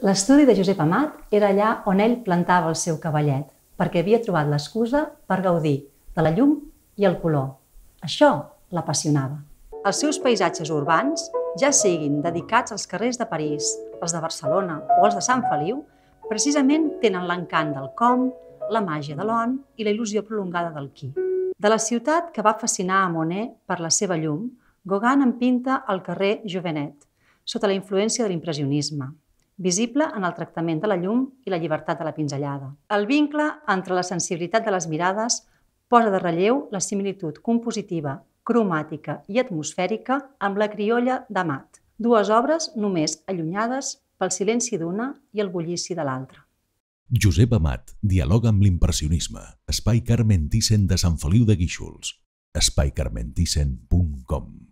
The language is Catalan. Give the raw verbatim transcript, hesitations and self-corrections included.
L'estudi de Josep Amat era allà on ell plantava el seu cavallet, perquè havia trobat l'excusa per gaudir de la llum i el color. Això l'apassionava. Els seus paisatges urbans, ja siguin dedicats als carrers de París, els de Barcelona o els de Sant Feliu, precisament tenen l'encant del com, la màgia de l'on i la il·lusió prolongada del qui. De la ciutat que va fascinar a Monet per la seva llum, Gauguin en pinta el carrer Jouvenet, sota la influència de l'impressionisme, visible en el tractament de la llum i la llibertat de la pinzellada. El vincle entre la sensibilitat de les mirades posa de relleu la similitud compositiva, cromàtica i atmosfèrica amb la criolla d'Amat, dues obres només allunyades pel silenci d'una i el bullici de l'altra. Josep Amat dialoga amb l'impressionisme. Espai Carmen Thyssen de Sant Feliu de Guíxols. espai carmen thyssen punt com